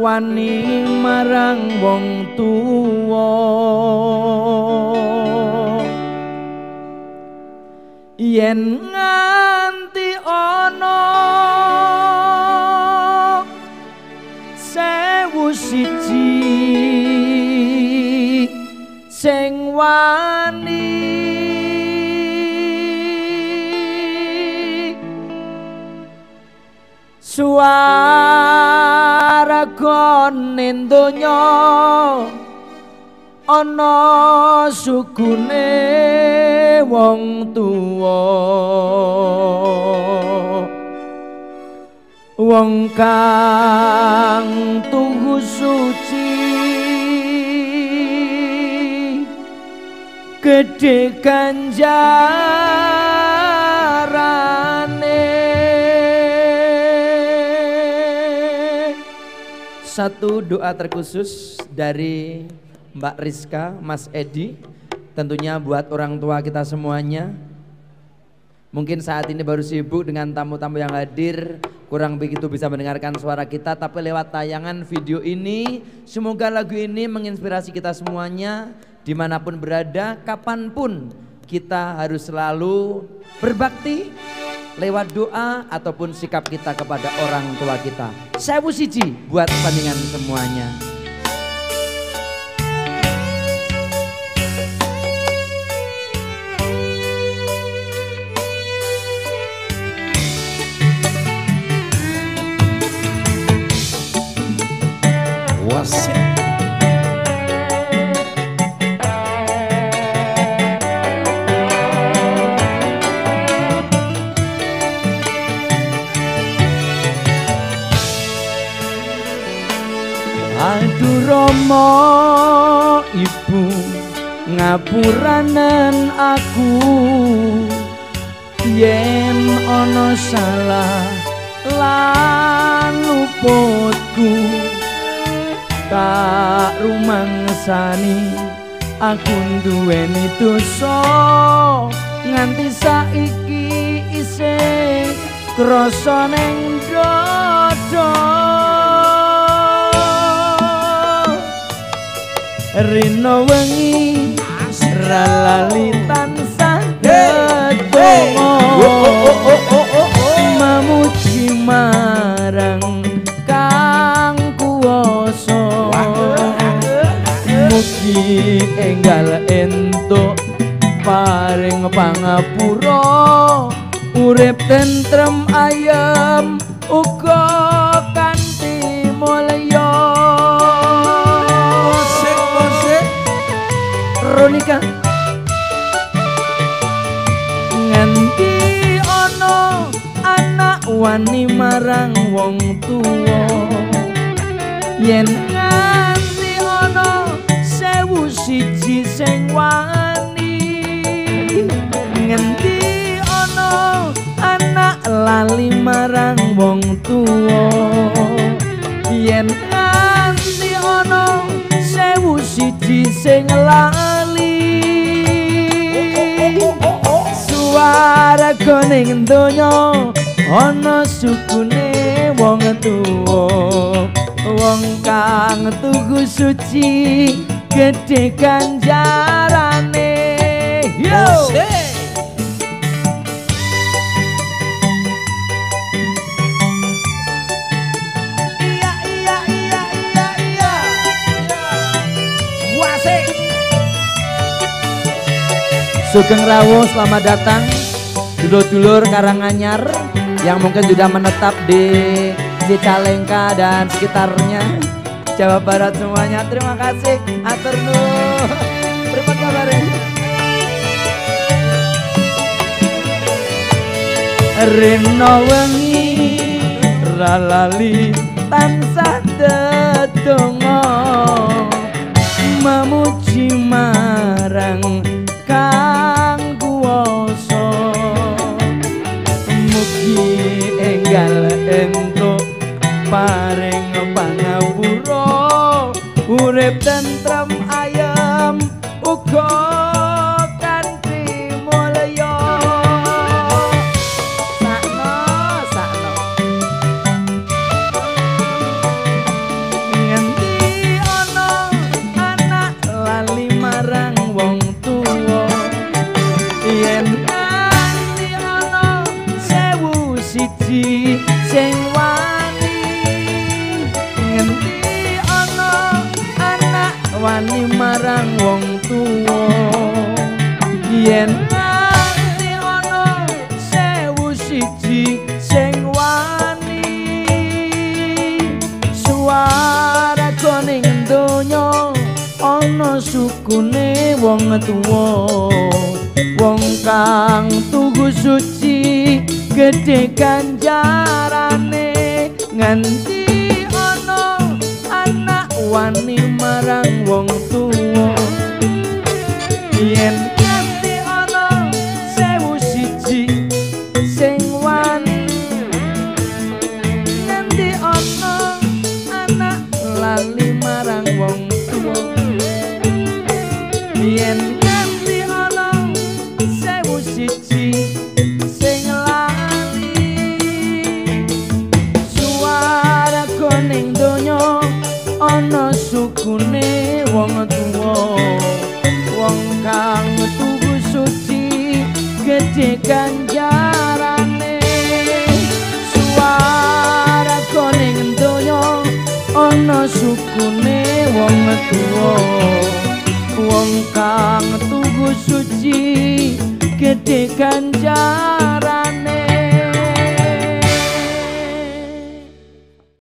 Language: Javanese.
wani marang wong tuwa yen nganti ana sewu siji sing wani suara gone donya ana sukune wong tuwa wong kang tuhu suci gedhe ganjarane. Satu doa terkhusus dari Mbak Rizka, Mas Edi, tentunya buat orang tua kita semuanya. Mungkin saat ini baru sibuk dengan tamu-tamu yang hadir, kurang begitu bisa mendengarkan suara kita, tapi lewat tayangan video ini semoga lagu ini menginspirasi kita semuanya. Dimanapun berada, kapanpun kita harus selalu berbakti lewat doa ataupun sikap kita kepada orang tua kita. Sewu siji buat bandingan semuanya. Wasik. Aduh Rama Ibu ngapuranen aku yen ana salah lan luputku tak rumangsani aku duweni dosa nganti saiki isih krasa ning dada. Rino wengi ralali tansah gedongo mamuji marang kang kuwasa mugi enggal entuk paring pangapura urip tentrem ayem uga kanthi mulya. Ronika nganti ana anak wani marang wong tuwa yen nganti ana sewu siji sing wani nganti ana anak lali marang wong tuwa yen nganti ana sewu siji sing lali suara koning donya ana sukune wong tuwa wong kang tugu suci gedhe ganjarane. Yo Sugeng Rawuh, selamat datang dulur-dulur Karanganyar yang mungkin sudah menetap di Cicalengka dan sekitarnya, Jawa Barat semuanya. Terima kasih, atur nuhun. Terima kabarnya. Rino wengi ralali tansah dedonga memuji marang kang kuwasa mugi enggal entuk paring pangapura urip tentrem ayem uga kanthi mulya. Sakno yen nganti ana 1001 sing wani suaraku ning donya ana sukune wong tuwa wong kang tuku suci gedhe ganjarane nganti ana anak wani marang wong tuwa yen nganti ana 1001 sing wani nganti ana anak lali marang wong tuwa yen nganti ana 1001 sing lali suaraku ning donya ana sukune wong tuwa wong kang tuku suci gedhe ganjarane suaraku ning donya ana sukune wong tuwa wong kang tuku suci gedhe ganjarane